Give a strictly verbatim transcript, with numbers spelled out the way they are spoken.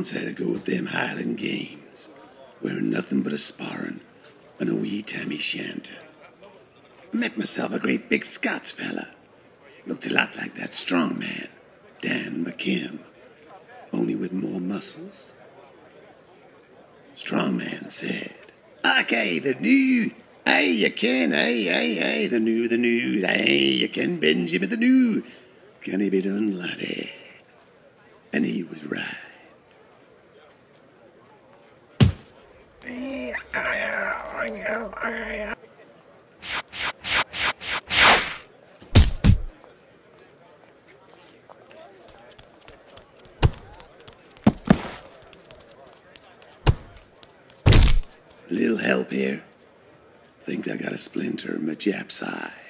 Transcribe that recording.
once had to go with them Highland Games, wearing nothing but a sporran and a wee tammy shanter. I met myself a great big Scots fella. Looked a lot like that strong man, Dan McKim, only with more muscles. Strong man said, "Okay, the new, aye, you can, aye, aye, aye, the new, the new, aye, you can, Benjamin, the new. Can he be done, laddie?" And he was right. Little help here? Think I got a splinter in my Jap's eye.